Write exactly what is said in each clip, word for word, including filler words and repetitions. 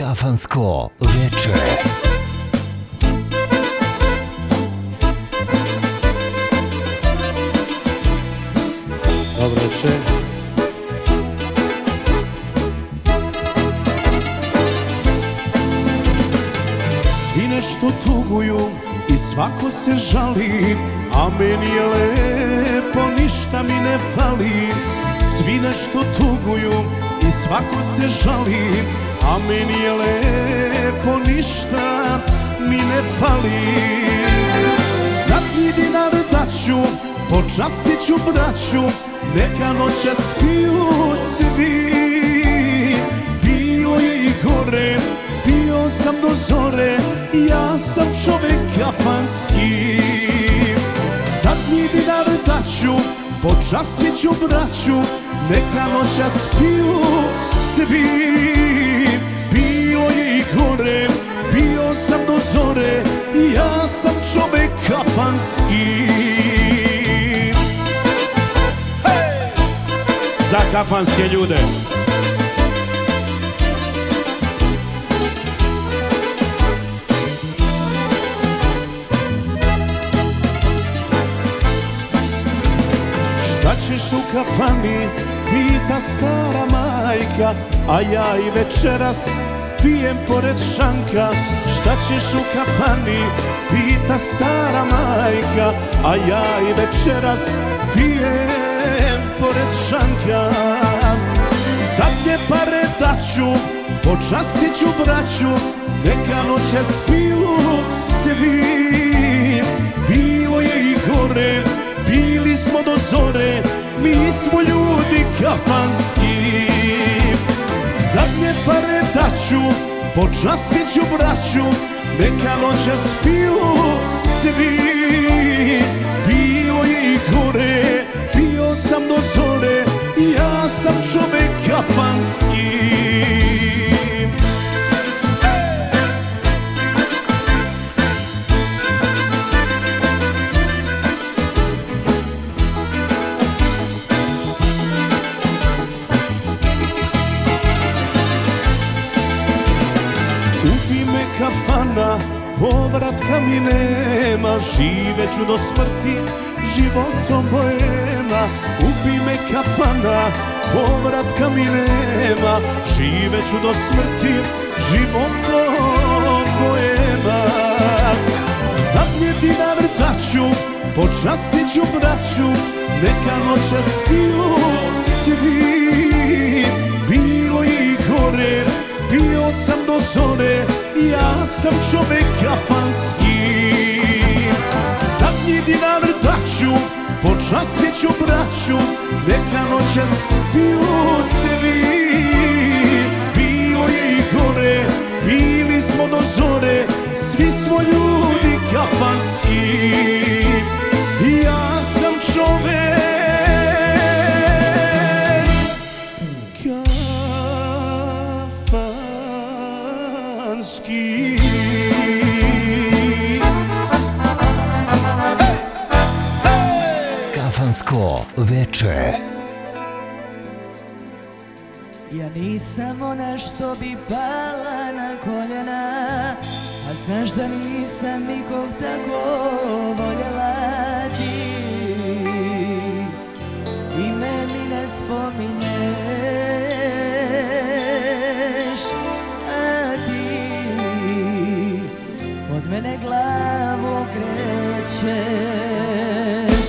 Kafansko veče. Dobro večer. Svi nešto tuguju i svako se žali, a meni je lepo, ništa mi ne fali. Svi nešto tuguju i svako se žali, a meni je lepo, ništa mi ne fali. Zadnji dinar daću, počastit ću braću, neka noća spiju svi. Bilo je i gore, pio sam do zore, ja sam čovek kafanski. Zadnji dinar daću, počastit ću braću, neka noća spiju svi. Bilo je i gore, pio sam do zore, ja sam čovek kafanski. Hey! Za kafanske ljude. Šta ćeš u kafani, pita stara majka, a ja i večeras pijem pored šanka. Šta ćeš u kafani, pita stara majka, a ja i večeras pijem pored šanka. Zadnje pare daću, počastit ću braću, neka noće spiju svi. Bilo je i gore, bili smo do zore, mi smo ljudi kafanski. Zadnje pare daću, počastit ću braću, neka noća spiju svi. Bilo je i gore, pio sam do zore, ja sam čovek kafanski. Ubi me kafana, povratka mi nema, živeću do smrti, životom boema. Ubi me kafana, povratka mi nema, živeću do smrti, životom boema. Zadnje dinar daću, počastit ću braću, neka noća spiju svi. Bilo je i gore, pio sam do zore, ja sam čovek kafanski. Zadnji dinar daću, počastit ću braću, neka noća spiju svi. Bilo je i gore, bili smo do zore, svi smo ljudi kafanski. Ja sam čovek kafanski. Kafansko veče. Ja nisam ona što bi pala na koljena, a znaš da nisam nikog tako voljela. Ti ime mi ne spominješ, a ti od mene glavu krećeš.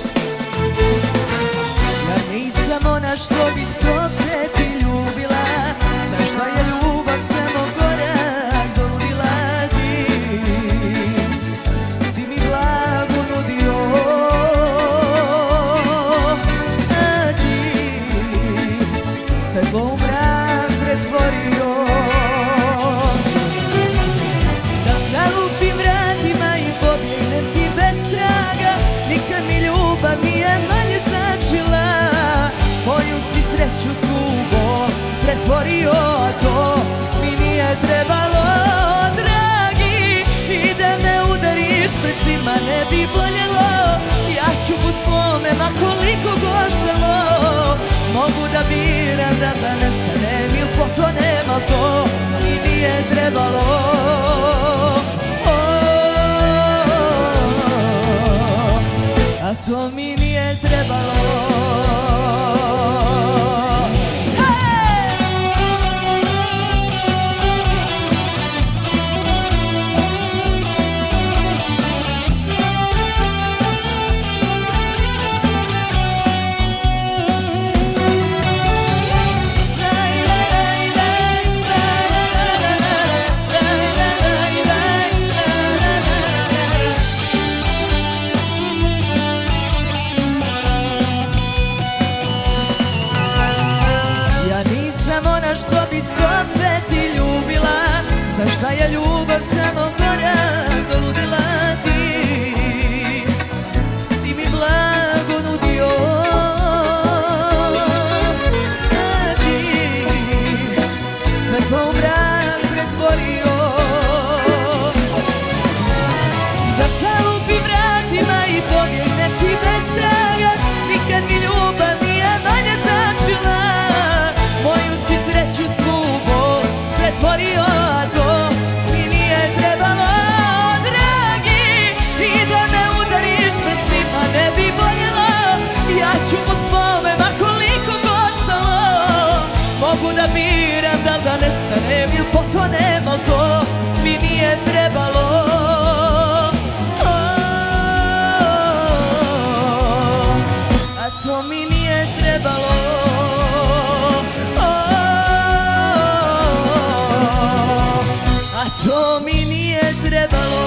Ja nisam ona što bi slope ti ljubila, znaš da je ljubav samo korak doludila. Ti, ti mi blago nudio, a ti svetlo u mrak pretvorio. Da zalupim vratima i pobjegnem ti bez traga, nikad mi ljubav nije manje značila. Moju si sreću subo pretvorio, a to mi nije trebalo, dragi. I da me udariš pred svima ne bi boljelo, ja ću po svome ma koliko koštalo. Mogu da biram da da nestanem il potonem, al to mi nije trebalo. trebalo. A to mi nije trebalo. Što bi opet ti ljubila, zašta je ljubav samo gora doludila ti. Ti mi blago nudio, a ti sve to u mrak pretvorio. Da zalupi vratima i pobjegne ti bez traga, nikad mi ljubav nije manje značila. Moju si sreću svu bol pretvorio, a to mi nije trebalo, dragi. I da me udariš pred svima ne bi boljelo. Ja ću po svome ma koliko koštalo. Mogu da biram da da nestanem ili potonem, al to mi nije trebalo. A to mi nije trebalo. To mi nije trebalo.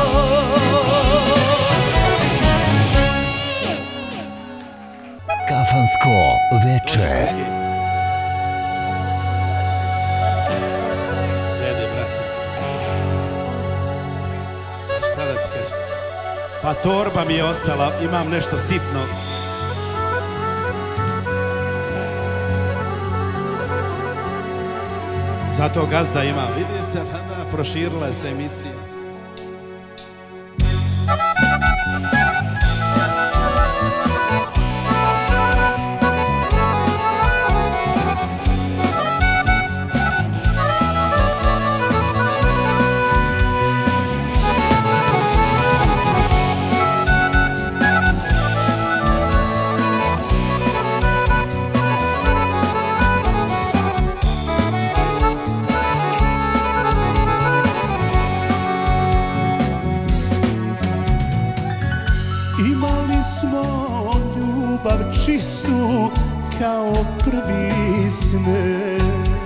Kafansko veče. Sedi, brate. Šta da ti kažem? Pa torba mi je ostala, imam nešto sitno. Zato gazda ima, vidi se, da, proširila se emisija. Čistu kao prvi sne,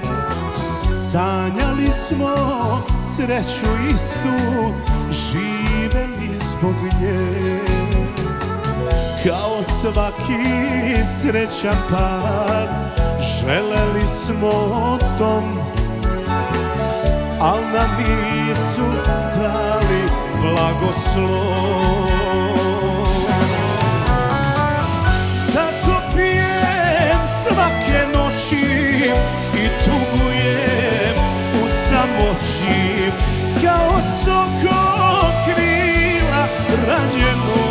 sanjali smo sreću istu, živeli zbog nje. Kao svaki srećan par, želeli smo dom, al nam nisu dali blagoslov. Svake noći i tugujem u samoći, kao soko krila ranjeno.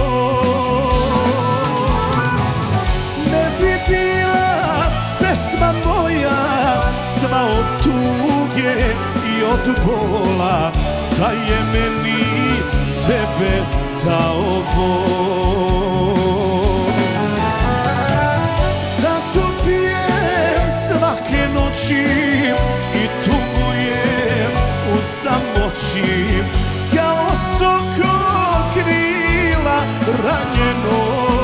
Ne bi bila pesma moja sva od tuge i od bola, da je meni tebe dao Bog. Svake noći i tugujem u samoći, kao soko krila ranjeno.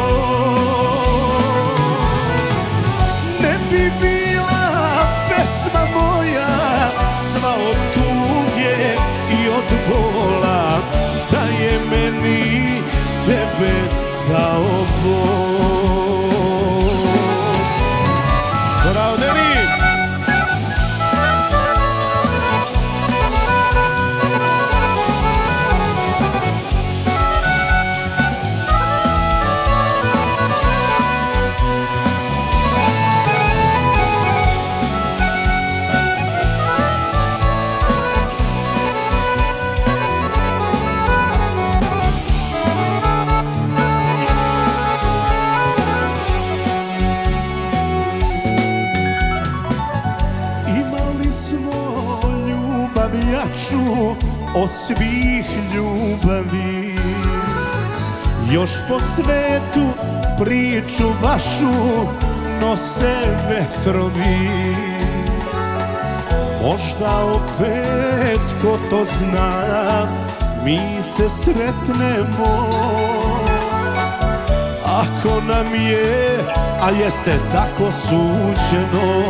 Ne bi bila pesma moja sva od tuge i od bola, da je meni tebe dao Bog. Bravo, Deni! jaču od svih ljubavi. Još po svetu priču vašu nose vetrovi. Možda opet, ko to zna, mi se sretnemo. Ako nam je, a jeste tako suđeno.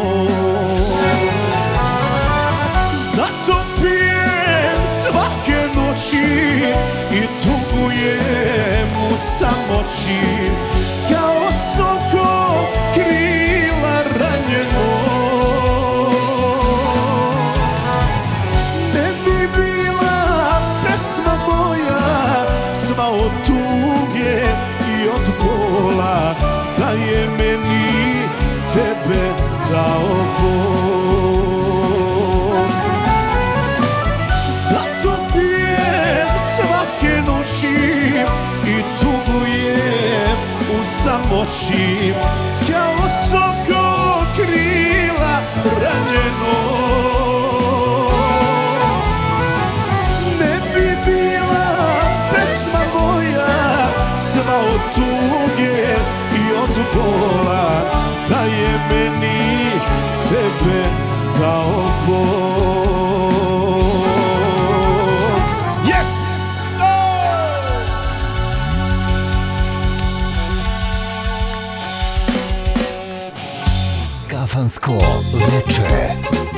Zato pijem svake noći i tugujem u samoći, kao soko krila ranjeno. Ne bi bila pesma moja sva od tuge i od bola, da je meni tebe dao Bog. Zato pijem svake noći i tugujem u samoći, kao soko krila ranjeno. Ne bi bila pesma moja sva od tuge i od bola, da je meni tebe dao Bog. Yes! Kafansko veče.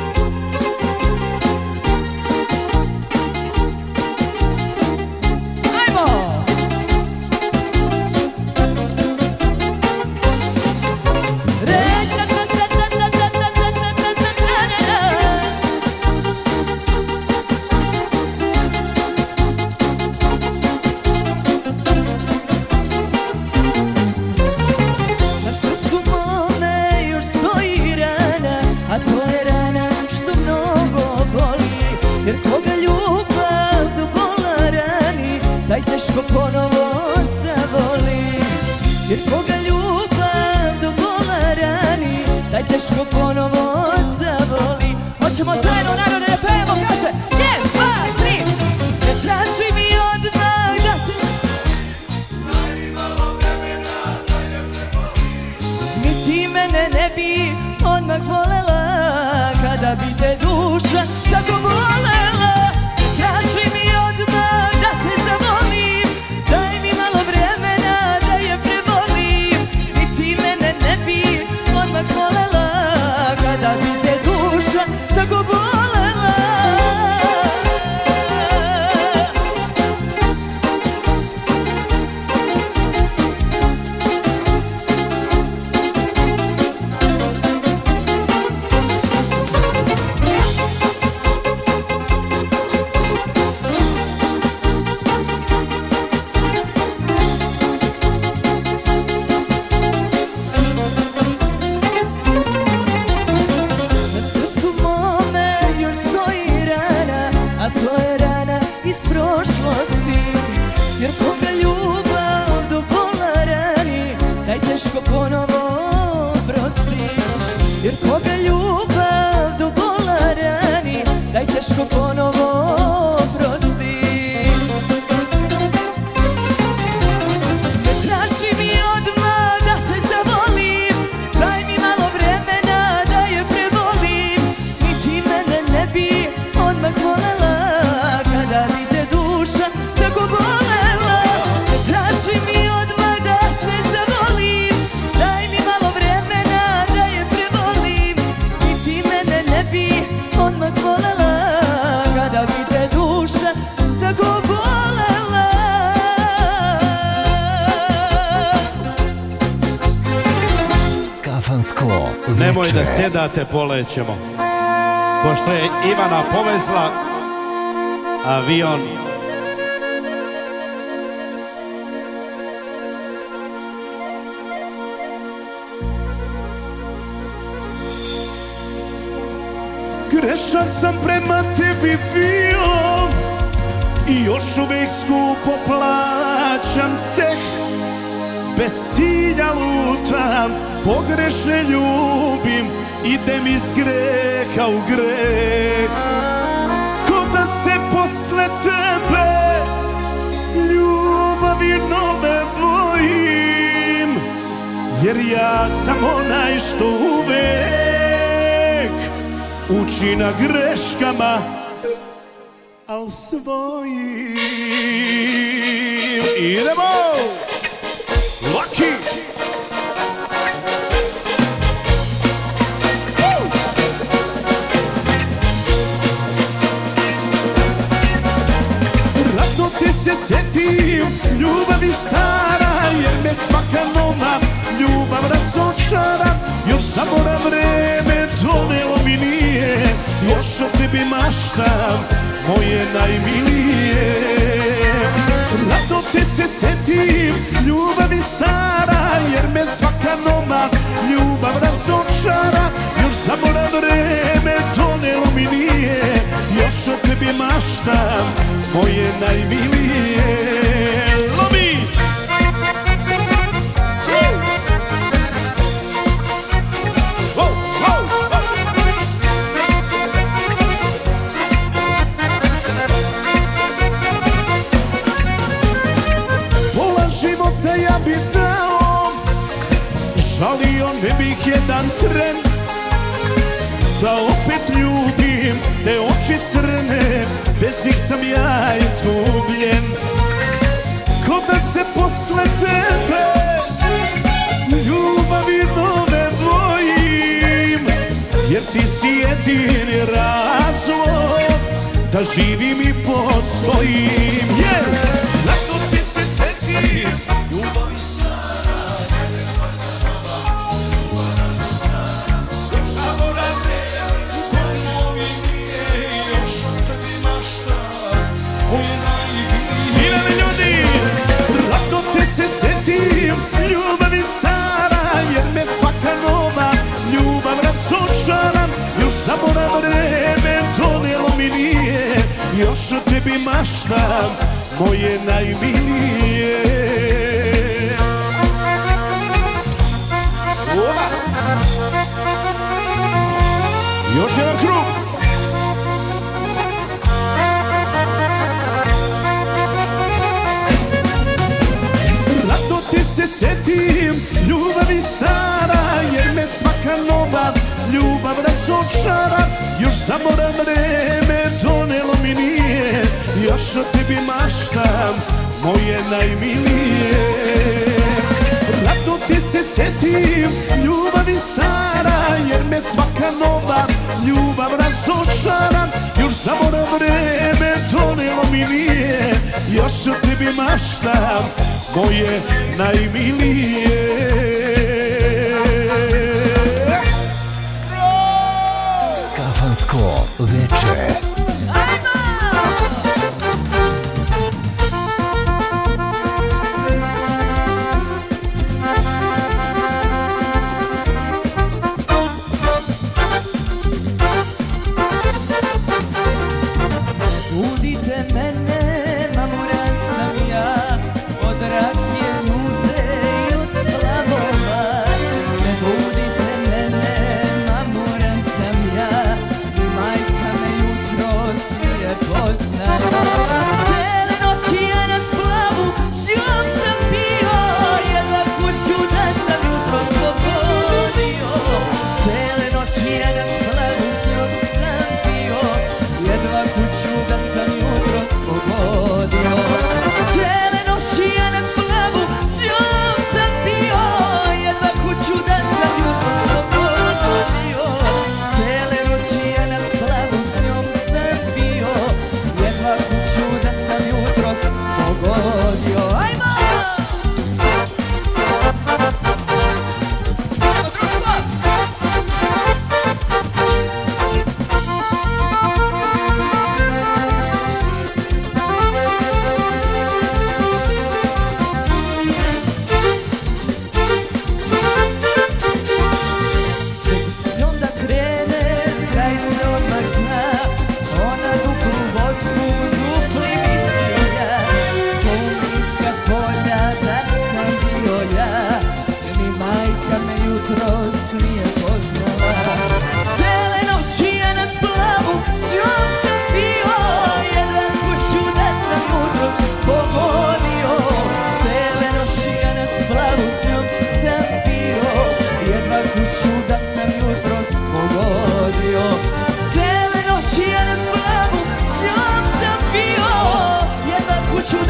Taj teško ponovo zavoli, jer koga ljubav do bola rani, taj teško ponovo zavoli. Hoćemo zajedno narode da pevamo, kaže jedan, dva, tri. Ne traži mi odmah da te, daj mi malo vremena da je prebolim. Niti mene ne bi odmah volela, kada bi te duša tako volela. Traži mi odmah da te zavolim, daj mi malo vremena da je prebolim. Niti mene ne bi odmah volela, kada bi te duša tako volela. Jer koga ljubav do bola rani, taj teško ponovo prosti. Jer koga ljubav do bola rani, taj teško ponovo prosti. Ne traži mi odmah da te zavolim, daj mi malo vremena da je prebolim. Niti mene ne bi odmah volela, kada bi te duša tako volela. Ne traži mi odmah da te zavolim, daj mi malo vremena da je prebolim. Niti mene ne bi odmah volela, kada bi te duša tako volela. Kafansko veče. Nemoj da sjedate, polećemo. Pošto je Ivana povezla avion. Grešan sam prema tebi bio i još uvijek skupo plaćam ceh. Bez cilja lutam, pogrešne ljubim, idem iz greha u greh. Ja sam onaj što uvek uči na greškama, al svojim. Idemo! Lucky! Rado te se sjetim, ljubavi stara, jer me svaka nova ljubav razočara. Još zamora vreme donelo mi nije, još o tebi maštam, moje najmilije. Rado te se sjetim, ljubavi stara, jer me svaka nova ljubav razočara. Još zamora vreme donelo mi nije, još o tebi maštam, moje najmilije. Lomi! Ja bi dao, žalio ne bih jedan tren, da opet ljubim te oči crne, bez ih sam ja izgubljen. Ko da se posle tebe ljubavi nove bojim, jer ti si jedini razlog da živim i postojim. Jer lako ti se setim, ljubavi stara, jer me svaka nova ljubav razočara. Još zamora vreme donelo mi nije, još o tebi maštam, moje najmilije. Svirali ljudi! Rado te se setim, ljubavi stara, jer me svaka nova ljubav razočara. Još zamora vreme donelo mi nije, još o tebi maštam, moje najmilije. Još jedan krug. Rado ti se setim, ljubavi stara, jer me svaka nova ljubav razočara. Još zaborav vreme donelo mi nije, još o tebi maštam, moje najmilije. Rado ti se setim, ljubavi stara, jer me svaka nova ljubav razočara. Još zaborav vreme donelo mi nije, još o tebi maštam, moje najmilije. Kafansko veče. Budite mene, mamuran sam ja, od rakije lute i od splavova. Ne budite mene, mamuran sam ja, i majka me jutro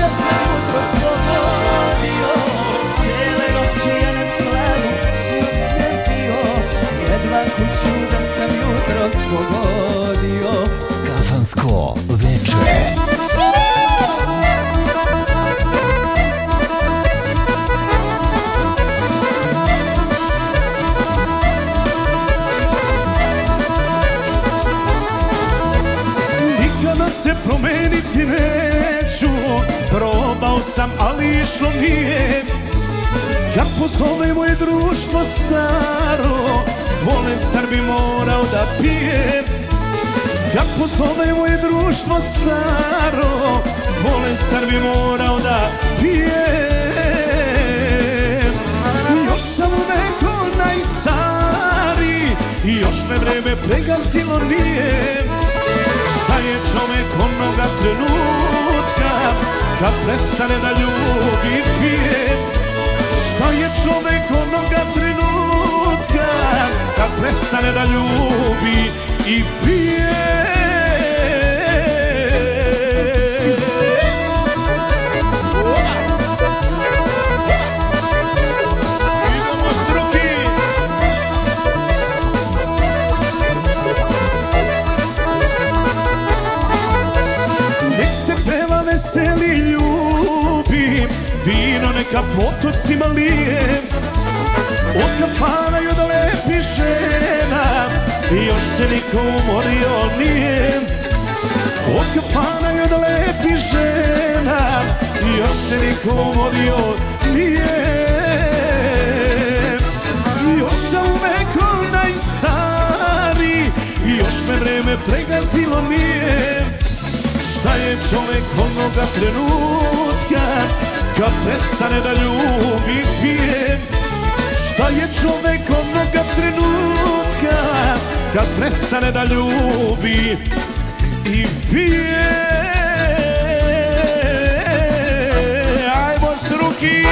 sam jutro slobodio, cijele noći ja na splavu suncem pio, jedva kuću da sam jutro slobodio. Kafansko veče. Se promeniti neću, probao sam, ali išlo nije. Kad pozove moje društvo staro, bolestan bi morao da pije. Kad pozove moje društvo staro, bolestan bi morao da pije. Još sam u veku najstariji i još me vreme pregazilo nije. Šta je čovek onoga trenutka kad prestane da ljubi pije? Šta je čovek onoga trenutka kad prestane da ljubi i pije? Idemo struki! Veseli ljubi, vino neka potocima lije. Od kafana i od lepih žena još se niko umorio nije. Od kafana i od lepih žena još se niko umorio nije. Još sam u veku najstariji i još me vreme pregazilo nije. Šta je čovek onoga trenutka kad prestane da ljubi pije? Šta je čovek onoga trenutka kad prestane da ljubi i pije? Ajmo struki!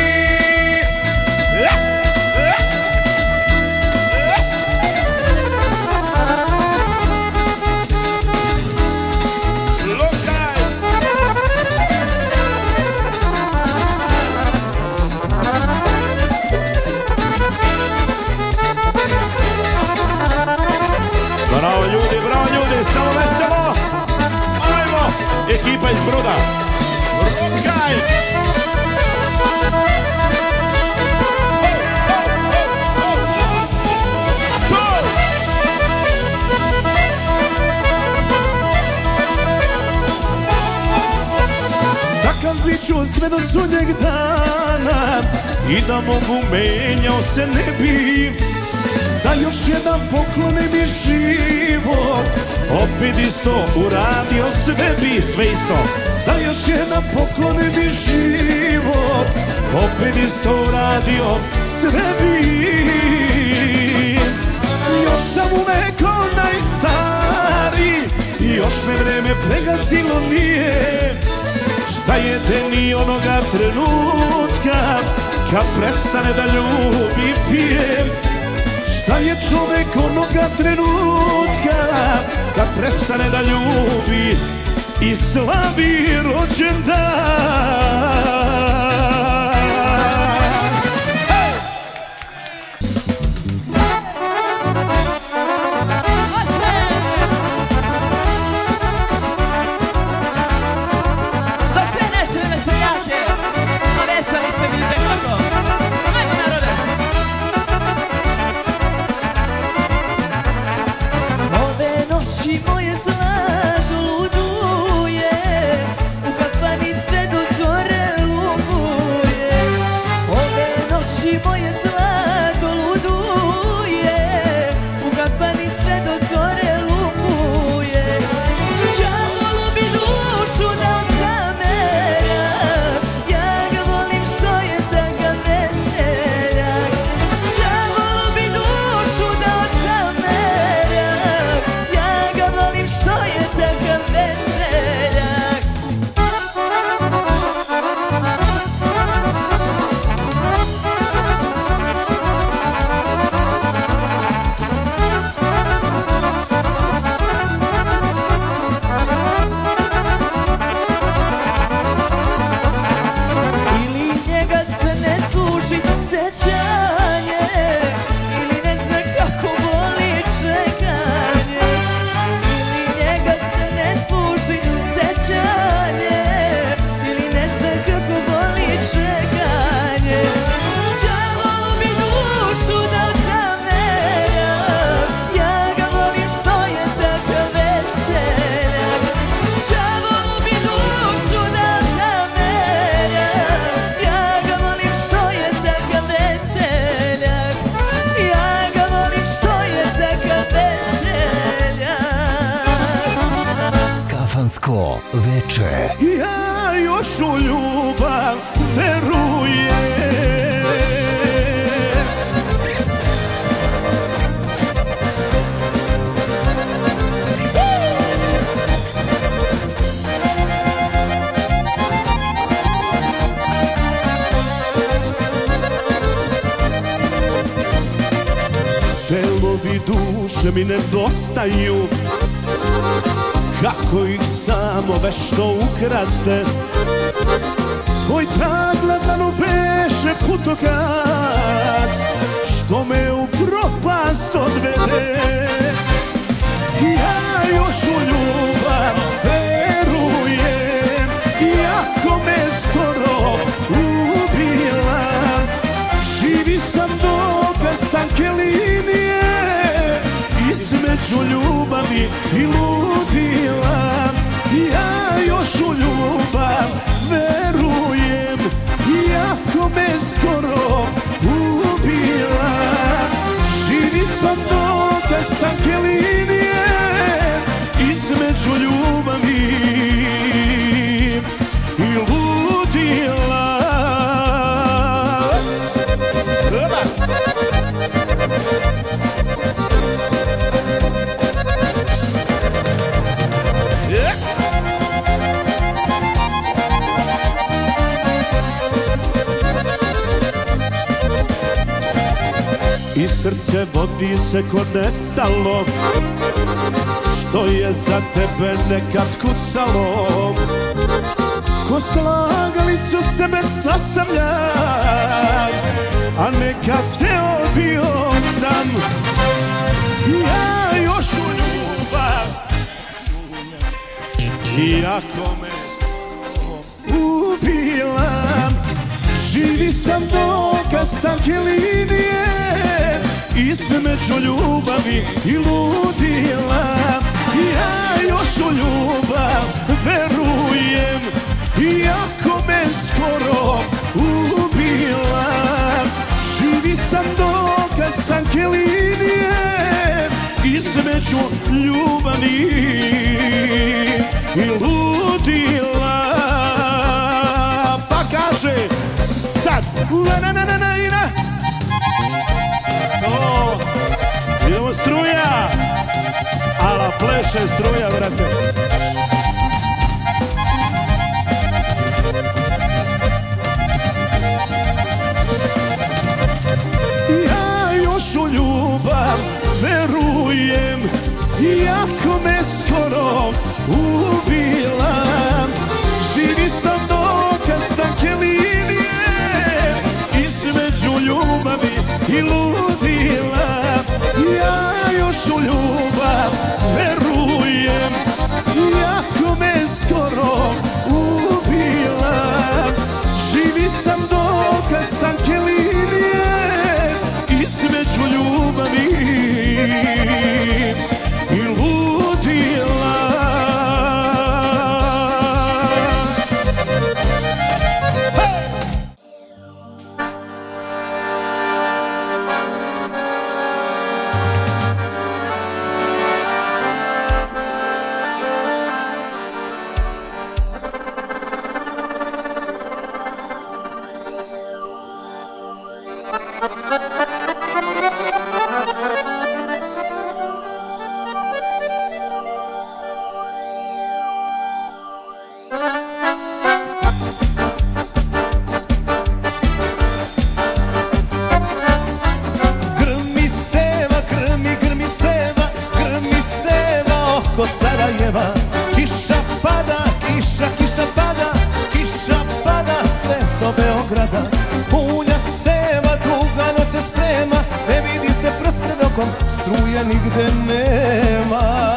Bravo ljudi, bravo ljudi, samo veselo! Ajmo, ekipa iz Broda! Rokaj! Takav bit ću sve do sudnjeg dana i da mogu menjao se ne bi. Da još jedan poklonim mi život, opet isto uradio sve bi, sve isto. Da još jedan poklonim mi život, opet isto uradio sve bi. Još sam u veku najstariji i još me vreme pregazilo nije. Šta je deni onoga trenutka kad prestane da ljubi pije? Šta je čovek onoga trenutka kad prestane da ljubi i slavi rođendan? Za sve naše veseljake, a veseli ste mi kako. Ajmo narode! Ove noći moje zlato luduje, u kafani sve do Balkansko veče. Ja još u ljubav verujem. Delovi duše mi nedostaju, kako ih samo vešto ukrade. Tvoj trag ledano beše putokaz, što me u propast odvede. Ja još u ljubav verujem, iako me skoro ubila. Živi sam dokaz tanke linije između ljubavi i ludila. Ja još u ljubav verujem, iako me skoro ubila. Živi sam dokaz tanke linije između ljubavi i ludila. I srce vodi se ko nestalo, što je za tebe nekad kucalo. Ko slagalicu sebe sastavlja, a nekad ceo bio sam. Ja još u ljubav, iako me ubila. Živi sam dokaz tanke linije između ljubavi i ludila. Ja još u ljubav verujem, iako me skoro ubila. Živi sam dokaz tanke linije između ljubavi i ludila. Pa kaže sad na na na na na. To, idemo struja, ala pleše struja, brate. Ja još u ljubav verujem, iako me skoro ubila. Živi sam dokaz tanke linije između ljubavi i ludila. Ja još u ljubav verujem, iako me skoro ubila. Živi sam dokaz tanke linije između ljubavi i ludila. Kiša pada, kiša, kiša pada, kiša pada sve do Beograda. Punja seva, duga noć se sprema, ne vidi se prst pred okom, struje nigde nema.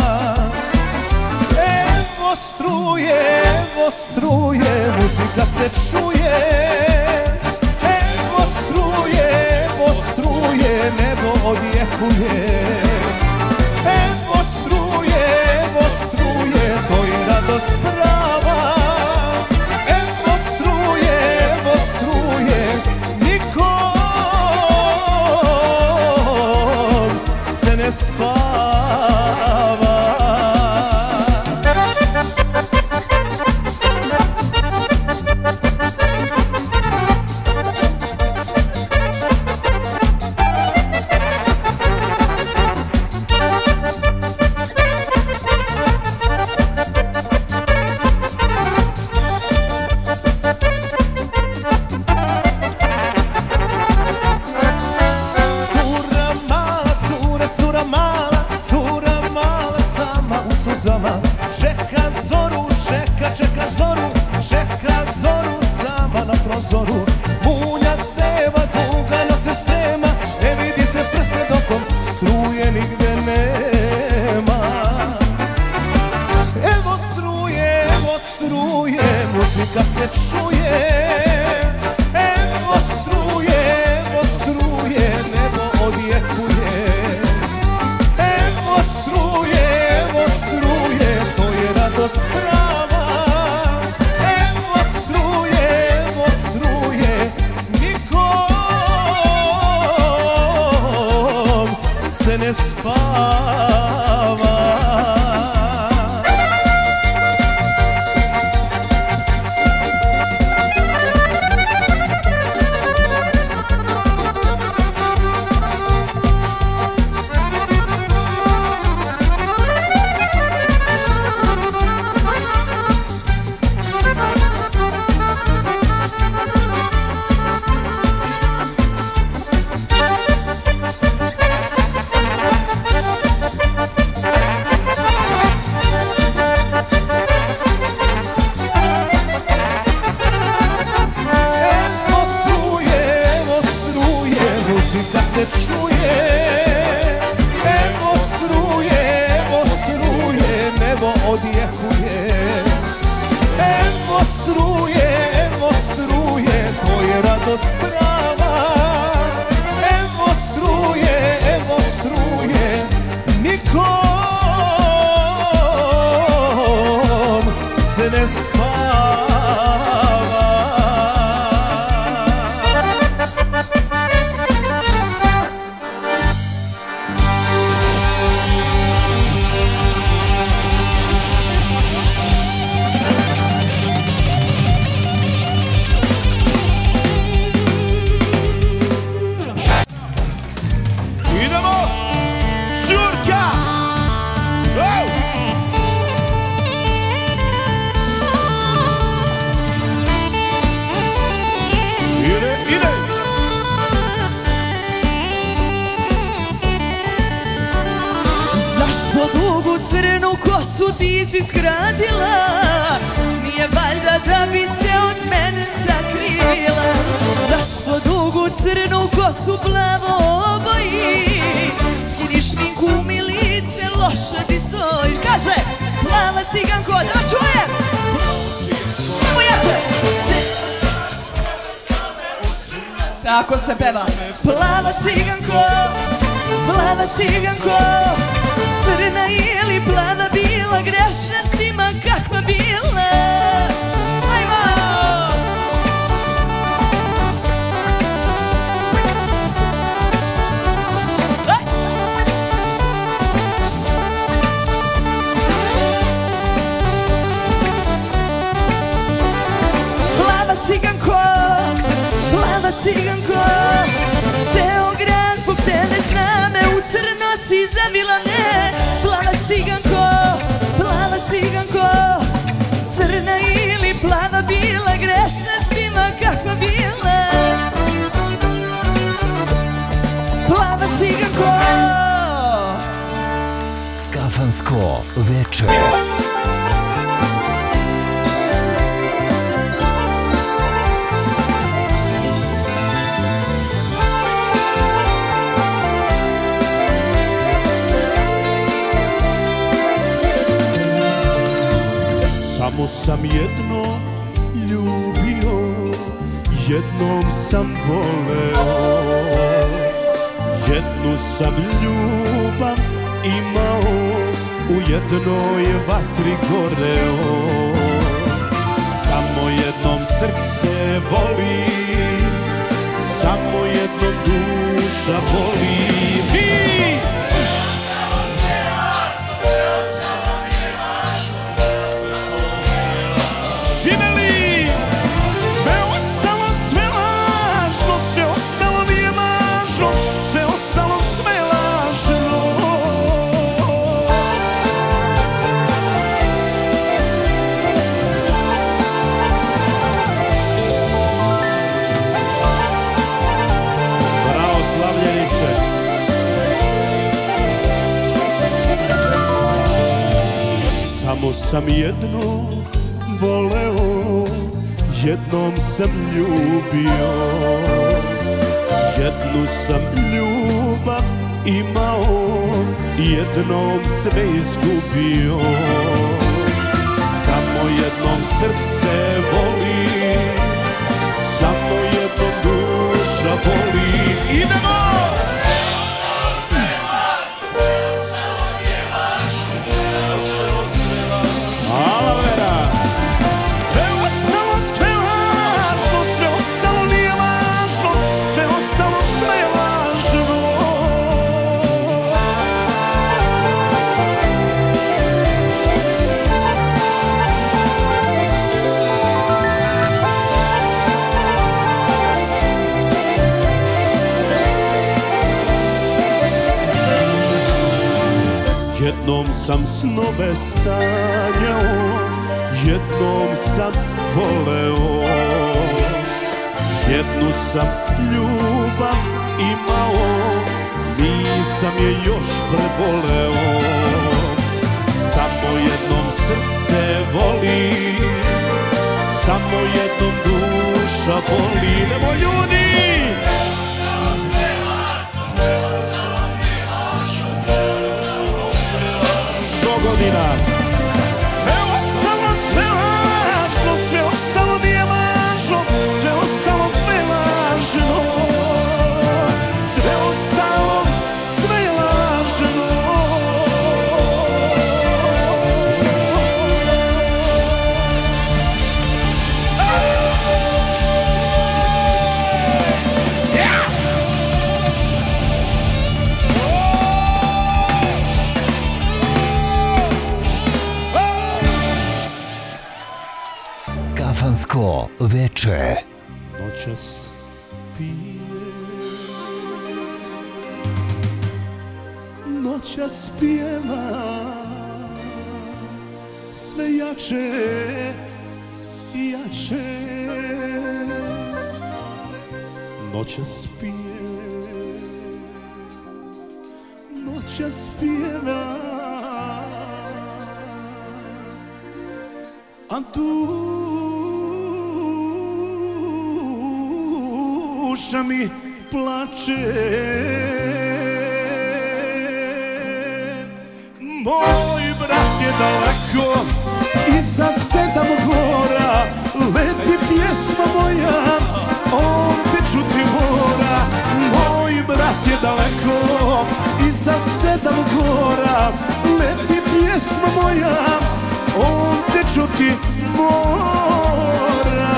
Evo struje, evo struje, muzika se čuje. Evo struje, evo struje, nebo odjekuje. Evo struje, evo struje, to je radost prava. Evo struje, evo struje, nikom se ne spava. zoru. Munja ceva, duga noć se sprema, ne vidi se prst pred okom, struje nigde nema. Evo struje, evo struje, muzika se čuje. Evo struje, evo struje, nebo odjekuje. Evo struje, evo struje, to je radost prava. Evo struje, evo struje, nikom se ne spava. Muzika se čuje, evo struje, evo struje, nebo odjekuje. Evo struje, evo struje, to je radost prava. Evo struje, evo struje, nikom se ne spava. Dugu crnu kosu ti si skratila, nije valjda da bi se od mene sakrila. Zašto dugu crnu kosu plavo oboji, skini šminku mi lice, loše ti stojiš. Kaže, plava ciganko, da čujem! Nemo jače! Tako se peva. Plava ciganko, plava ciganko, crna ili plava bila, grešna si ma kakva bila. Ajmo! Aj! Plava ciganko, plava ciganko, ceo grad zbog tebe zna me, u crno si zavila me. Plava ciganko, plava ciganko, crna ili plava bila, grešna si ma kakva bila. Plava ciganko. Kafansko veče. Samo sam jedno ljubio, jednom sam voleo, jednu sam ljubav imao, u jednoj vatri goreo. Samo jednom srce voli, samo jednom duša boli. Vi! Samo sam jedno voleo, jednom sam ljubio, jednu sam ljubav imao, jednom sve izgubio. Samo jednom srce voli, samo jednom duša voli. Idemo! Jednom sam snove sanjao, jednom sam voleo, jednu sam ljubav imao, nisam je još preboleo. Samo jednom srce voli, samo jednom duša voli. Idemo ljudi! Godina. Sve ostalo, sve lažno, sve ostalo nije važno, sve ostalo, sve lažno, sve ostalo, sve lažno. Kafansko veče. Noćas pije, noćas pjeva, sve jače i jače. Noćas pije, noćas pjeva, a duša mi plače. Moj brat je daleko, iza sedam gora, leti pjesma moja, on te čuti mora. Moj brat je daleko, iza sedam gora, leti pjesma moja, on te čuti mora.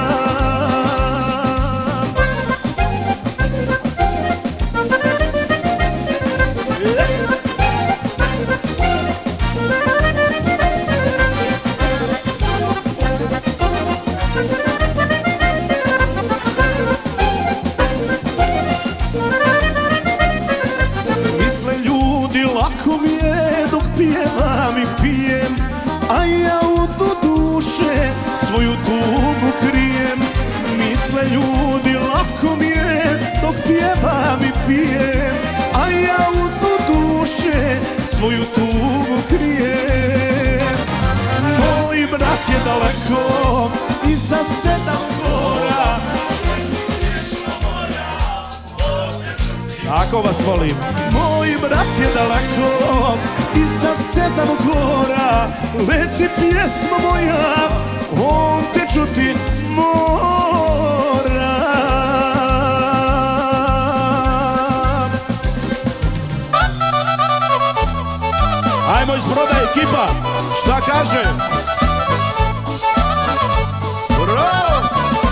Misle ljudi lako mi je dok pjevam i pijem, a ja u dnu duše svoju tugu krijem. Misle ljudi lako mi je dok pjevam i pijem, a ja u dnu duše svoju tugu krijem. Moj brat je daleko, iza sedam gora. Tako vas volim. Moj brat je daleko, iza sedam gora, leti pjesma moja, on te čuti mora. Ajmo iz Broda ekipa, šta kaže? Bravo!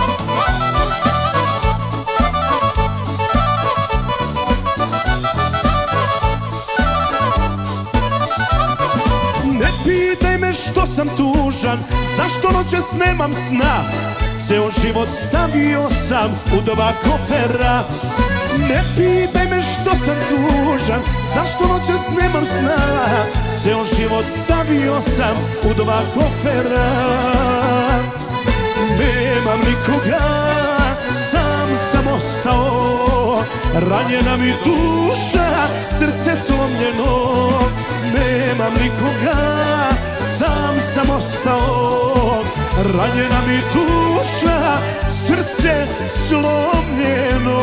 Ne pitaj me što sam tužan, zašto noćas nemam sna, ceo život stavio sam u dva kofera. Ne pitaj me što sam tužan, zašto noćas nemam sna, ceo život stavio sam u dva kofera. Nemam nikoga, sam sam ostao, ranjena mi duša, srce slomljeno. Nemam nikoga, sam sam ostao, ranjena mi duša. duša, srce slomljeno.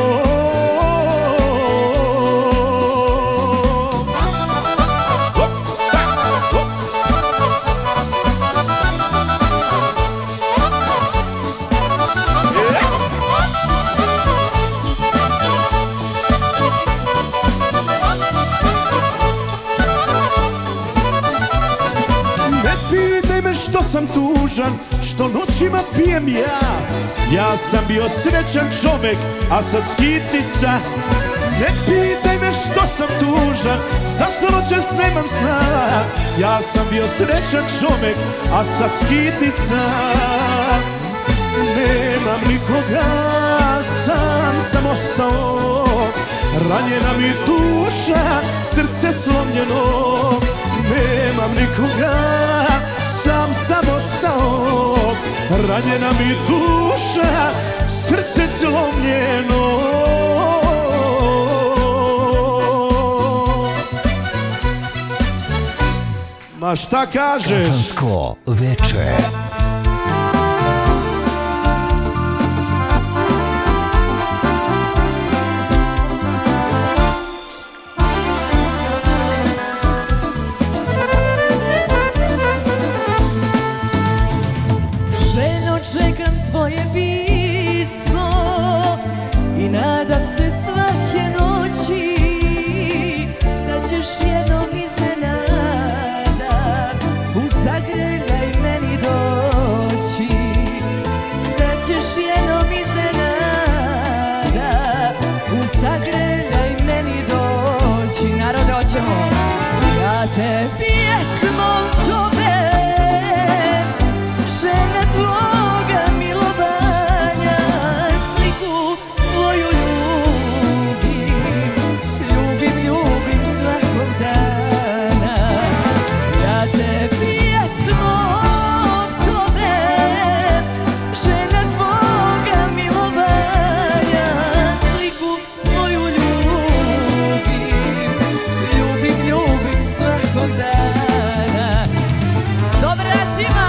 Što sam tužan, što noćima pijem ja. Ja sam bio srećan čovek, a sad skitnica. Ne pitaj me što sam tužan, zašto noćas nemam sna. Ja sam bio srećan čovek, a sad skitnica. Nemam nikoga, sam sam ostao. Ranjena mi duša, srce slomljeno. Nemam nikoga, sam sam ostao. Ranjena mi duša, srce slomljeno. Ma šta kažeš? Kafansko veče. Tvoje pismo i nadam se svake noći da ćeš jednom iznenada u zagrljaj meni doći, da ćeš jednom iznenada u zagrljaj meni doći. Narode, hoćemo. Ja te pjesmom zovem, žena tvoga milovanja, sliku tvoju ljubim, ljubim, ljubim svakog dana. Ja te pjesmom zovem, žena tvoga milovanja, sliku tvoju ljubim, ljubim, ljubim svakog dana. Dobar dan svima!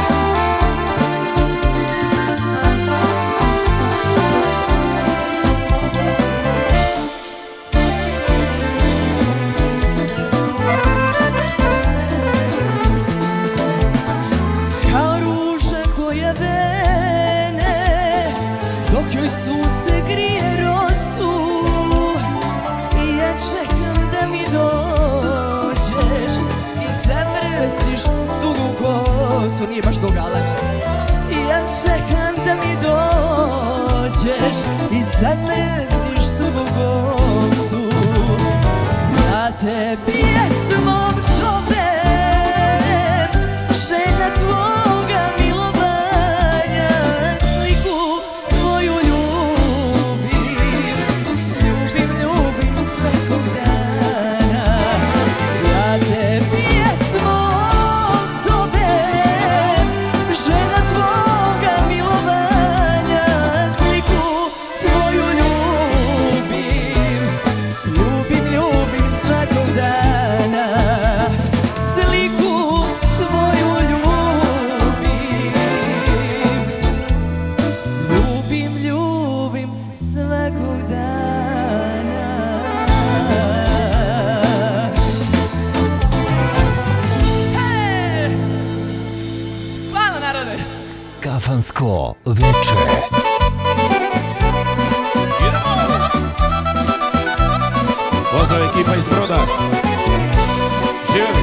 Dok joj sunce grije rosu i ja čekam da mi dođeš i zavrsiš dugu kosu. Nije baš duga, ali i ja čekam da mi dođeš i zavrsiš dugu kosu. Ja te pjesmom zovem, žena tvoga milovanja, sliku tvoju ljubim, ljubim, ljubim svakog dana. Ja te pjesmom zovem, žena tvoga milovanja, sliku tvoju ljubim, ljubim, ljubim svakog dana. Sliku tvoju ljubim, ljubim, ljubim svakog dana. Hej! Hvala, narode! Kafansko veče. Pozdrav ekipa iz Broda. Živjeli.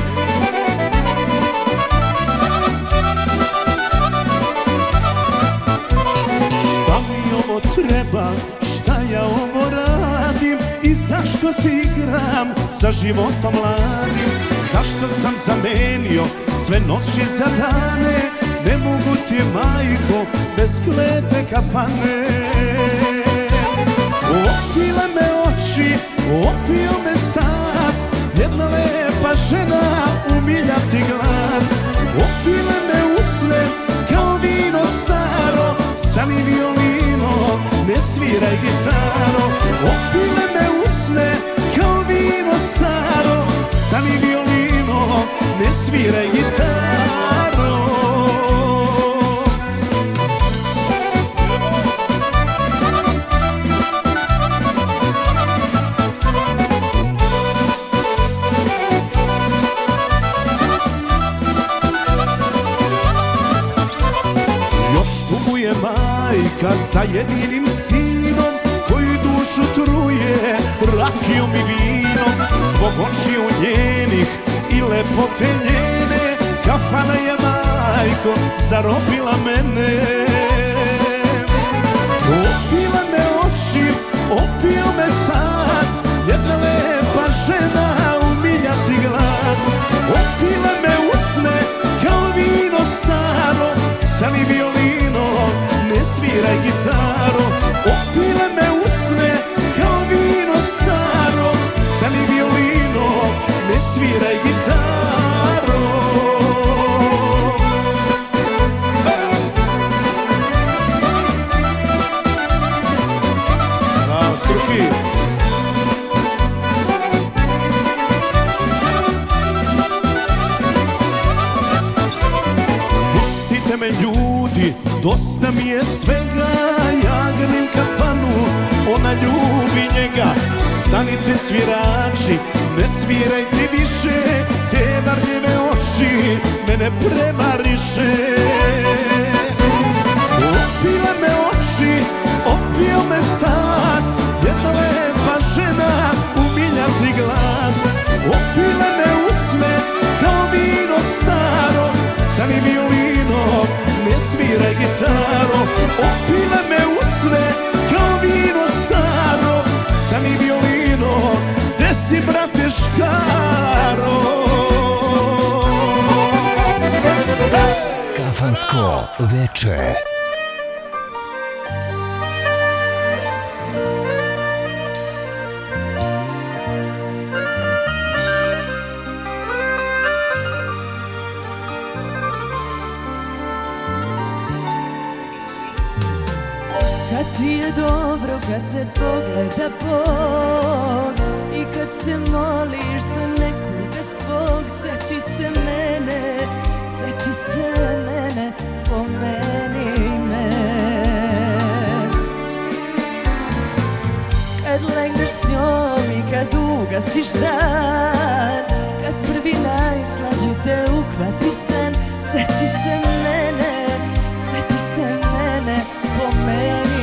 Šta mi ovo treba, šta ja ovo radim i zašto se igram sa životom mladim? Zašto sam zamenio sve noći za dane? Ne mogu ti, majko, bez klete kafane. Opile me oči, opio me stas, jedna lepa žena, umiljati glas. Opile me usne kao vino staro, stani violino, ne sviraj gitaro. Opile me usne kao vino staro, stani violino, ne sviraj gitaro. je majka sa jedinim sinom koji dušu truje rakijom i vinom. Zbog očiju njenih i lepote njene kafana je, majko, zarobila mene. Opila me oči, opio me sas, jedna lepa žena, umiljati glas. Opila me usne kao vino staro, stani violino, ne sviraj gitaro. Opila me usne kao vino staro, stani violino, ne sviraj gitaro. Bravo, Struki! Pustite me, ljudi, dosta mi je svega. Ja grlim kafanu, ona ljubi njega. Stanite svirači, ne svirajte više, te varljeve oči mene premariše. Opila me oči, opio me stas, jedna lepa žena, umiljati glas. Opila me usne kao vino staro, stani violino, ne sviraj gitaro. Opila me usne kao vino staro, stani violino, gde si, brate, škaro? Kafansko veče. Kad ti je dobro, kad te pogleda Bog i kad se moliš za nekoga svog, seti se mene, seti se mene, pomeni me. Kad legneš s njom i kad ugasiš dan, kad prvi najslađi te uhvati san, seti se mene, seti se mene, pomeni.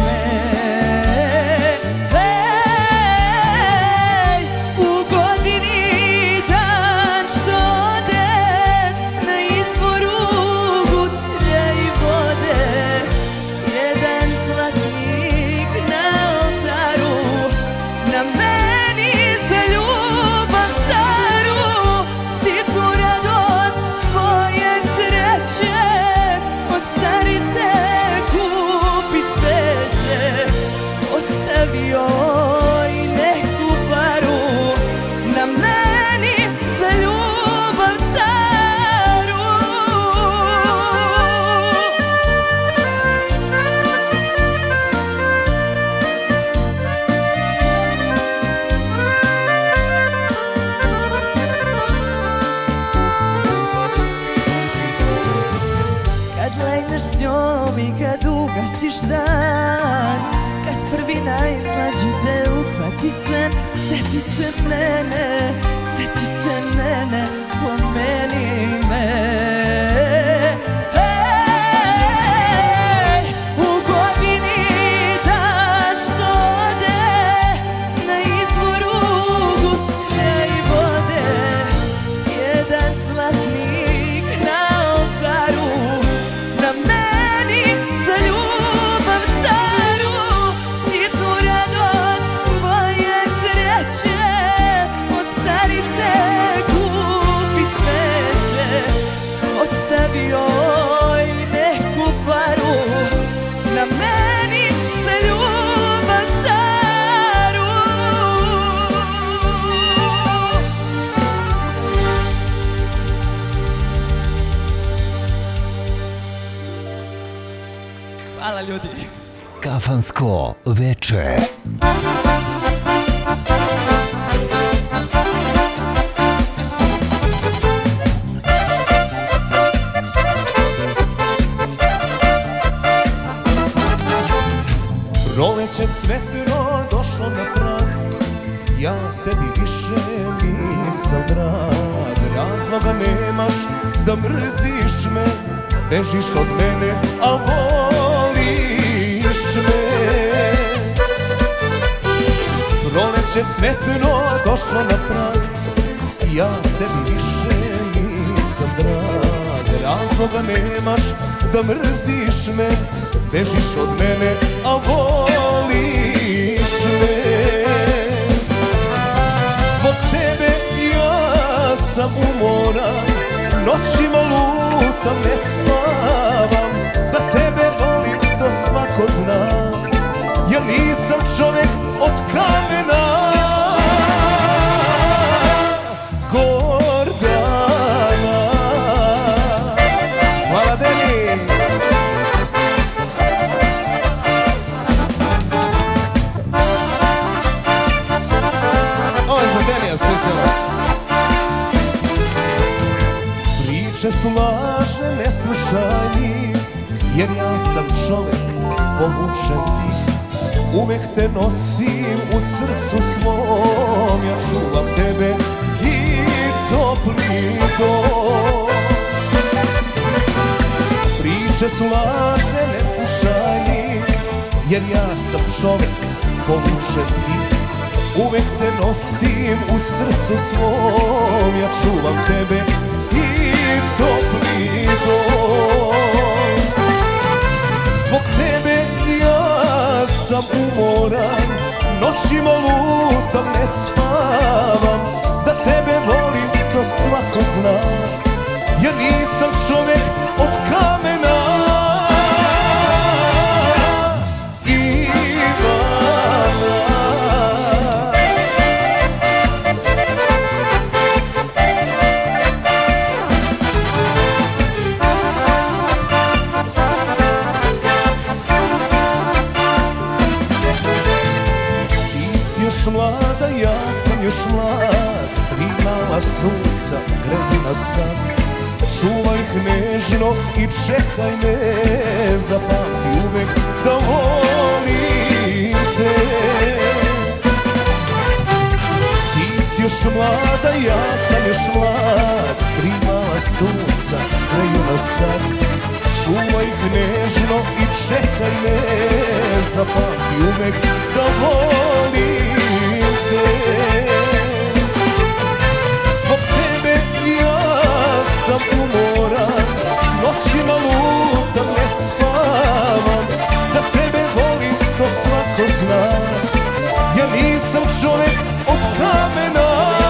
Dan, kad prvi najslađi te uhvati san, seti se mene, seti se mene, pomeni me. Hvala, ljudi. Kafansko veče. Proleće cvetno došlo na prag, ja tebi više nisam drag. Razloga nemaš da mrziš me, bežiš od mene, a volim cvijeće cvetno došlo na prag. Ja tebi više nisam drag, razloga nemaš da mrziš me, bežiš od mene, a voliš me. Zbog tebe ja sam umoran, noćima lutam, ne spavam. Da tebe volim to svako zna, ja nisam čovjek od kamena. Gordana, hvala Deni. Ovo je za Denija specijalno. Priče su lažne, ne slušaj njih, jer ja sam čovjek povučen ti. Uvek te nosim u srcu svom, ja čuvam tebe i topli dom. Priče su lažne, ne slušaj njih, jer ja sam čovjek povučen ti. Uvek te nosim u srcu svom, ja čuvam tebe i topli dom. Zbog tebe ja sam umoran, noćima lutam, ne spavam. Da tebe volim to svako zna, ja nisam čovjek od kamena. Mlada, ja sam još mlad, tri mala sunca greju na sad. Čuvaj ih nežno i čekaj me, zapamti uvek da volim te. Ti si još mlada, ja sam još mlad, tri mala sunca greju na sad. Čuvaj ih nežno i čekaj me, zapamti uvek da volim. Zbog tebe ja sam umoran, noćima lutam, ne spavam. Da tebe volim to svako zna, ja nisam čovjek od kamena.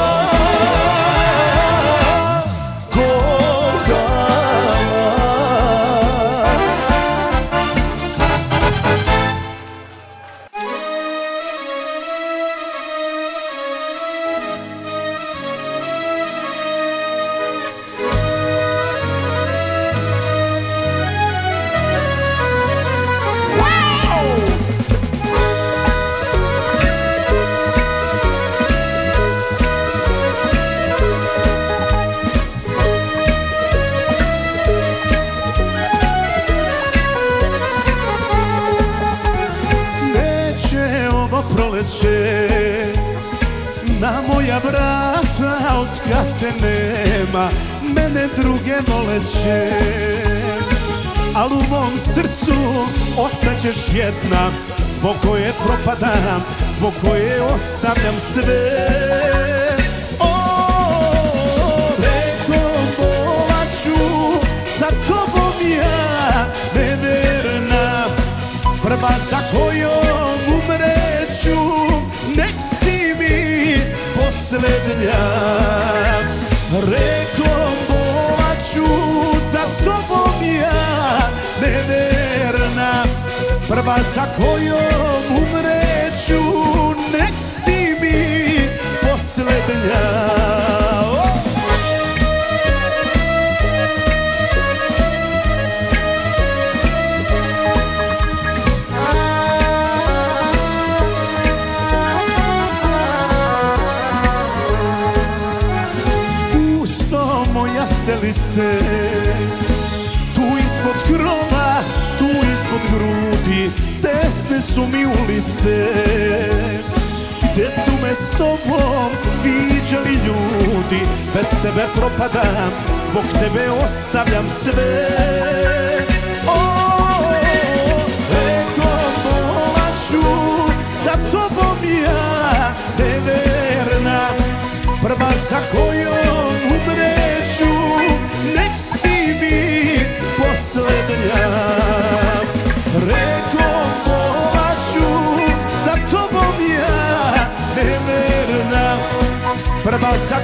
Na moja vrata od kad te nema, mene druge voleće. Al u mom srcu ostaćeš jedna, zbog koje propadam, zbog koje ostavljam sve. O, reko volaću, za tobom ja neverna, prva za kojom umreću, nek si mi poslednja. Rekom volaću, za tobom ja neverna, prva za kojom umreću, nek si mi poslednja. Selice, tu ispod krova, tu ispod grudi, tesne su mi ulice, gde su me s tobom viđali ljudi. Bez tebe propadam, zbog tebe ostavljam sve. O, reko volaću, za tobom ja ne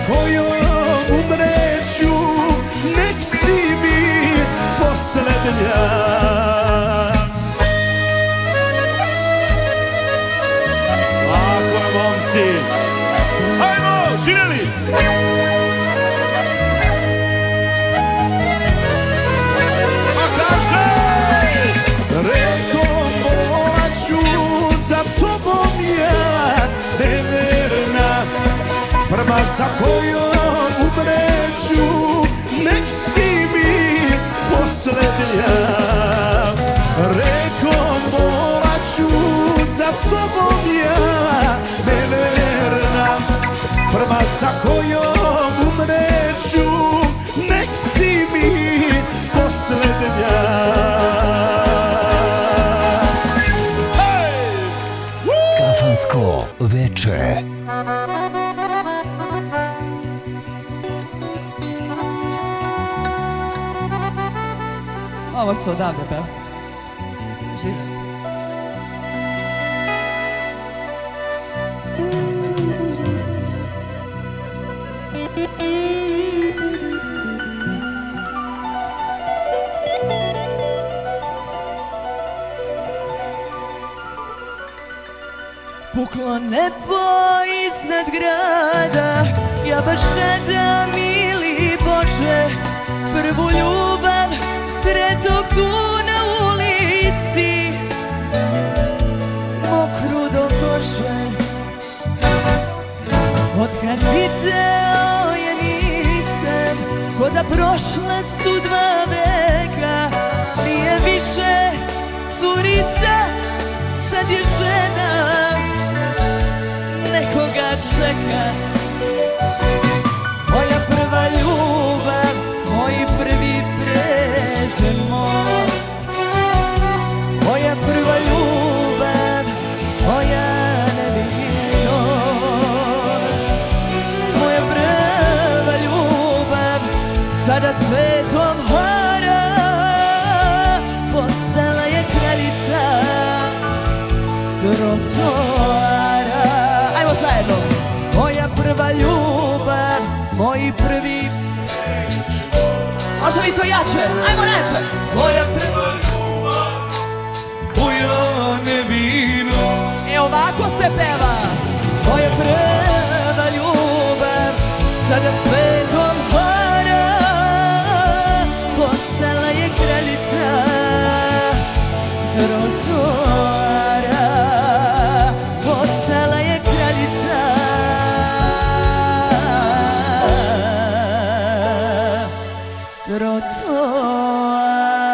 kojom umreću, nek si mi poslednja. Lako je, momci. Ajmo, živjeli! A kaže! Reko volaću za tobom ja, neverna, prva za kojom umreću, nek si mi poslednja. Reko volaću za tobom ja, neverna, prva za kojom umreću, nek si mi poslednja. Kafansko veče. Ovo se odavde peva. Žive. Puklo nebo iznad grada, ja baš tada, mili Bože, prvu ljubav sretog tu na ulici, mokru do kože. Otkad video je nisam, ko da prošle su dva veka, nije više curica, sad je žena, nekoga čeka. Moja prva ljubav, moj prvi pređen most. Moja prva ljubav, moja nevinost. Moja prva ljubav, sada svetom hara, postala je kraljica trotoara. Ajmo zajedno. Moja prva ljubav, moj prvi... Može li to jače? Ajmo neče. Moja prva ljubav, Moja nevino. e ovako se peva. Moja prva ljubav, sada svetom hara, postala je kraljica trotoara. Postala je kraljica trotoara.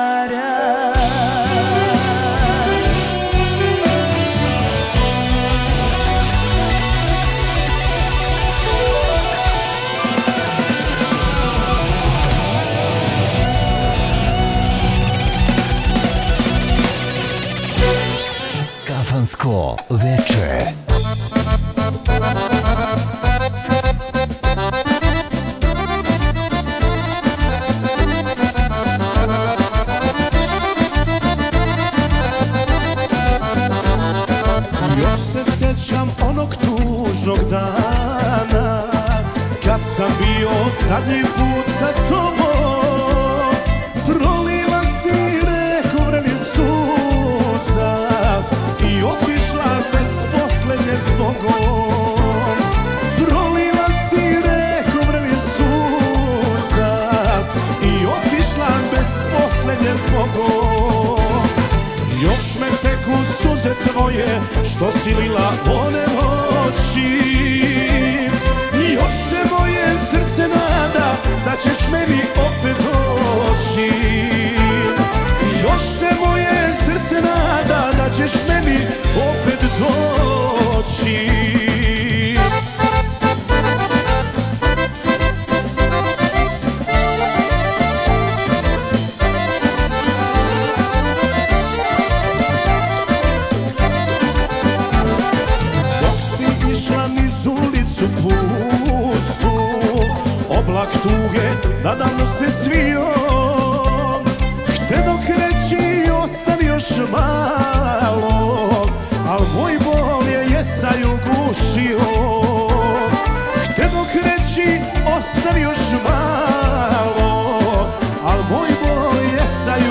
Kafansko veče. Još se sjećam onog tužnog dana, kad sam bio zadnji put sa tobom. Prolila si reko vreli suza i otišla bez poslednje zbogom. Prolila si reko vreli suza i otišla bez poslednje zbogom. Još me teku suze tvoje, što si lila one noći. Još se moje srce nada, da ćeš meni opet doći. Još se moje srce nada, da ćeš meni opet doći. Oblak tuge nadavno se svio,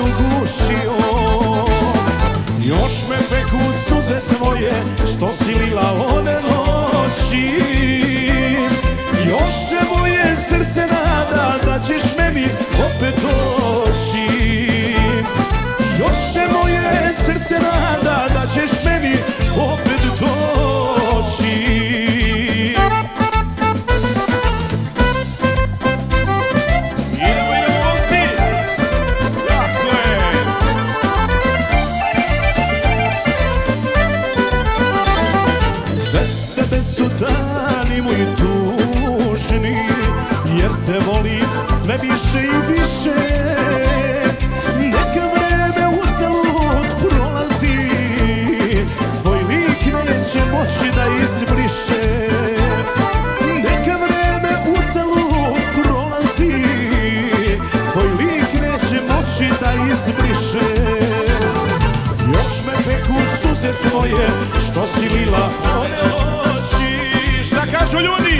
ugušio. Još me peku suze tvoje što si lila one noći. Još se moje srce nada da ćeš meni opet doći. Još se moje srce nada da ćeš meni opet doći. Idemo, idemo, momci! Tako je! Bez tebe su dani moji tužni, jer te volim sve više i više. Neka vreme uzalud prolazi, tvoj lik neće moći da izbriše. Neka vreme uzalud prolazi, tvoj lik neće moći da izbriše. Još me peku suze tvoje što si lila one oči. Šta kažu ljudi?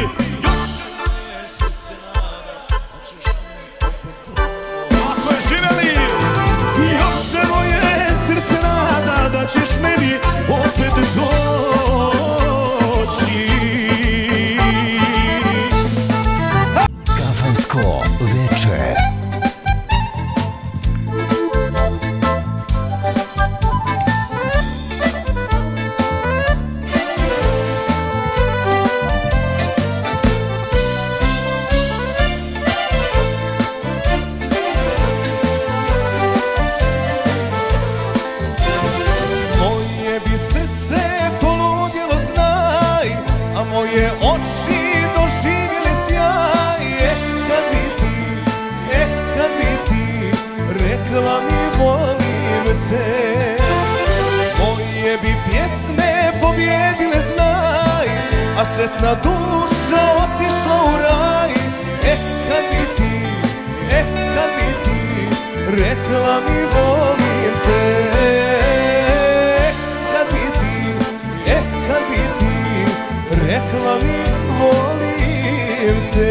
Da ćeš meni opet doći. Kafansko veče. Moje oči doživjele sjaj. E, kad bi ti, e, kad bi ti rekla mi volim te. Moje bi pjesme pobjedile znaj, a sretna duša otišla u raj. E, kad bi ti, e, kad bi ti rekla mi volim te. Kad bi ti, e, kad bi ti rekla mi volim te.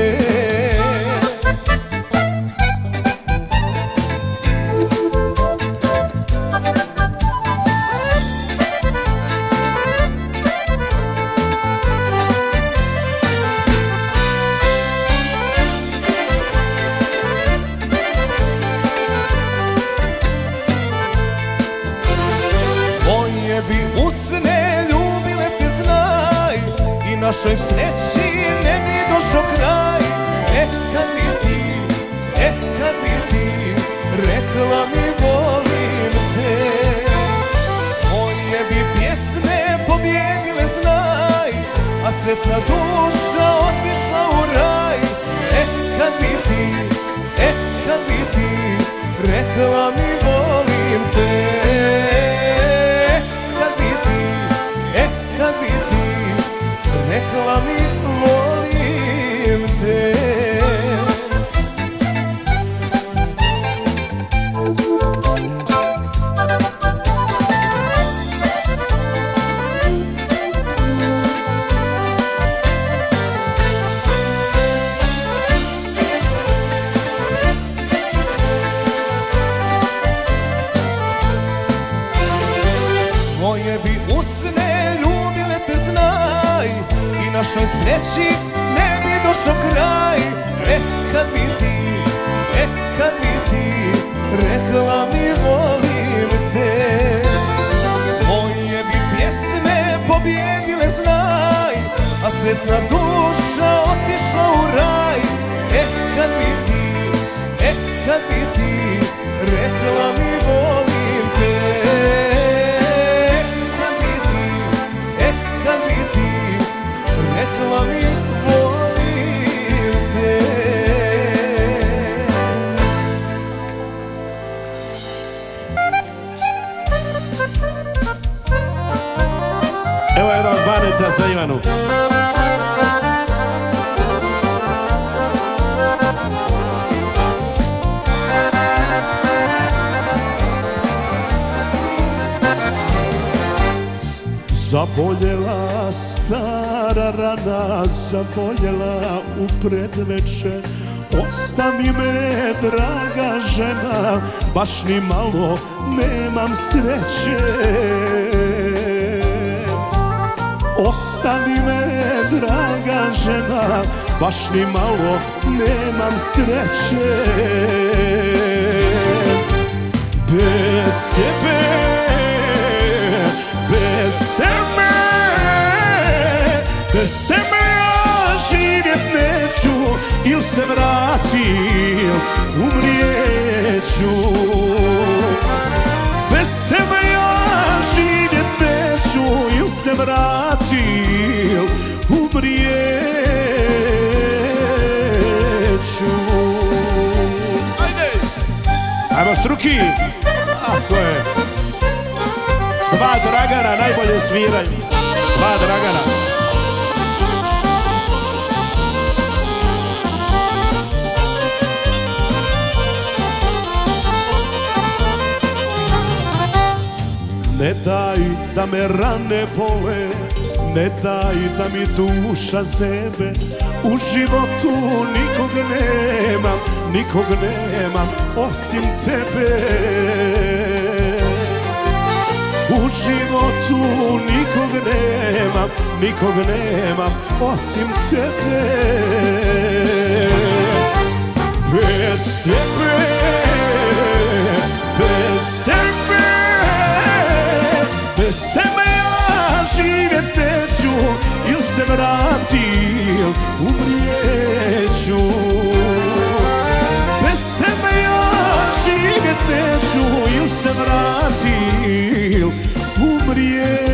Moje bi usne ljubile te znaj, i našoj sreći ne bi došao kraj. E, kad bi ti, e, kad bi ti rekla mi volim te. Moje bi pjesme pobjedile znaj, a sretna duša otišla u raj. E, kad bi ti, e, kad bi ti rekla mi volim te. Kad bi ti, e, kad bi ti rekla mi volim te. Moje bi usne ljubile te znaj, i našoj sreći ne bi došao kraj. E, kad bi ti, e, kad bi ti rekla mi volim te. Moje bi pjesme pobjedile znaj, a sretna duša otišla u raj. E, kad bi ti, e, kad bi ti rekla mi volim te. Rekla mi volim te. Evo jedan baneta za Ivanu. Zaboljela stara rana, zaboljela u predveče, Ostavi me, draga žena, baš ni malo nemam sreće. Ostavi me, draga žena, baš ni malo nemam sreće. Bez tebe, bez tebe, bez tebe ja živjet neću, il se vratim, umrijeću. Bez tebe ja živjet neću, il se vratim, umrijeću. Ajde! Ajmo struki! Ako je dva Dragana, najbolje sviranje. Dva Dragana. Ne daj da me rane bole, ne daj da mi duša zebe. U životu nikog nemam, nikog nemam osim tebe. U životu nikog nemam, nikog nemam osim tebe. Bez tebe, bez tebe, bez tebe ja živjet neću, il se vratim, umrijeću. Bez tebe ja živjet neću, il se vratim, umrijeću.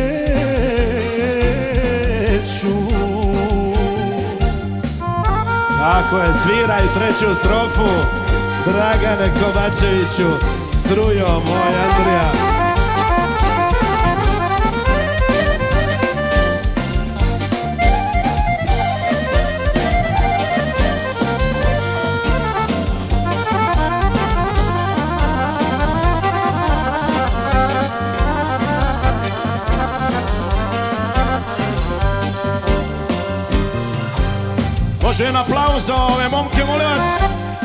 Tako je, sviraj treću strofu, Dragane Kovačeviću, strujo moj Andrija. Može jedan aplauz za ove momke, molim vas.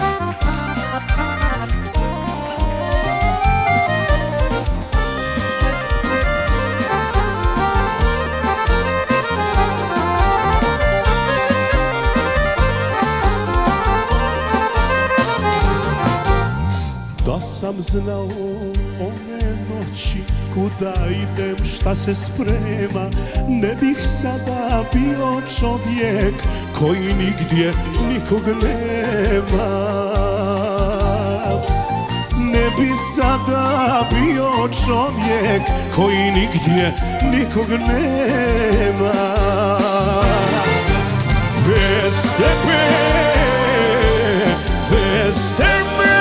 Da sam znao one noći kuda idem, šta se sprema, ne bih sada bio čovjek koji nigdje nikog nema. Ne bi sada bio čovjek koji nigdje nikog nema. Bez tebe, bez tebe,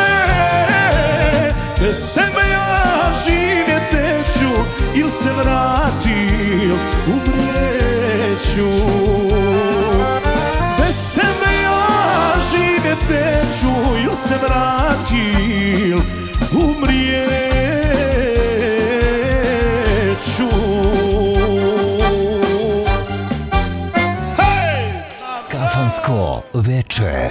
bez tebe ja živjet neću, il se vratim, umrijeću. Bez tebe ja živjet neću, il se vratim, umrijeću. Hej! Kafansko veče.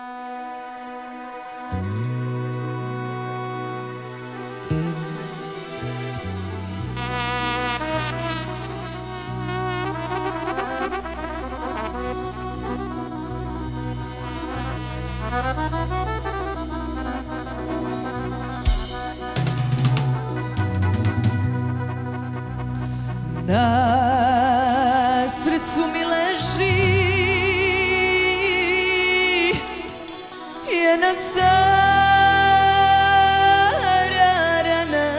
Na srcu mi leži jedna stara rana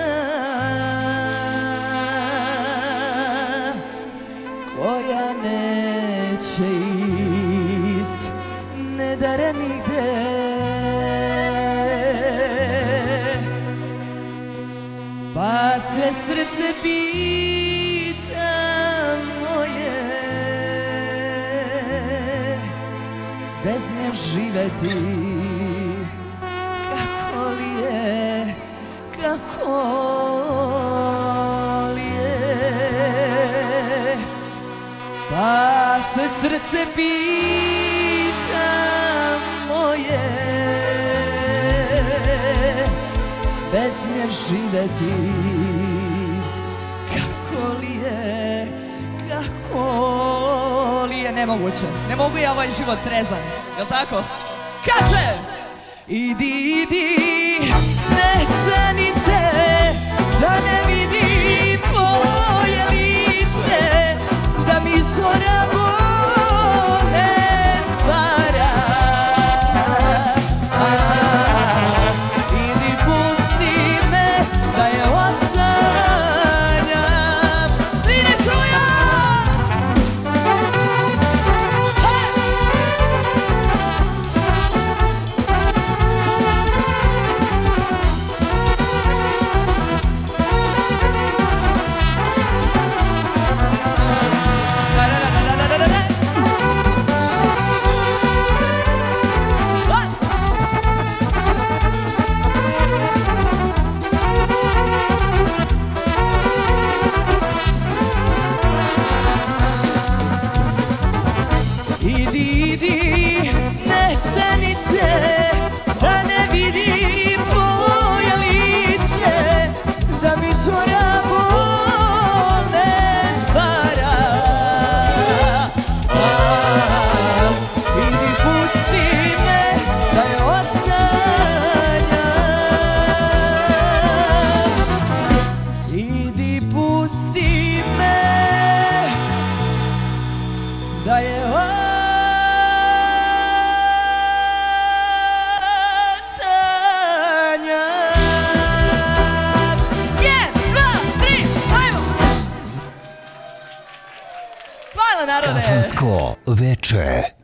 koja neće iz nedara nigde. Pa se srce pita moje, bez nje živeti, kako li je, kako li je. Pa se srce pita moje, bez nje živeti. Kako li je, kako li je nemoguće. Ne mogu ja ovaj život trezan, jel' tako? Kaže! Idi, idi, nesanice, da ne vidim tvoje lice, da mi zora ne stvara. Idi, pusti me, da je odsanjam. Svine struja! Idi, idi, nesanice, da ne vidim tvoje lice, da mi zora ne stvara. Idi, pusti me, da je odsanjam. Idi, pusti me, da je odsanjam. Kafansko veče.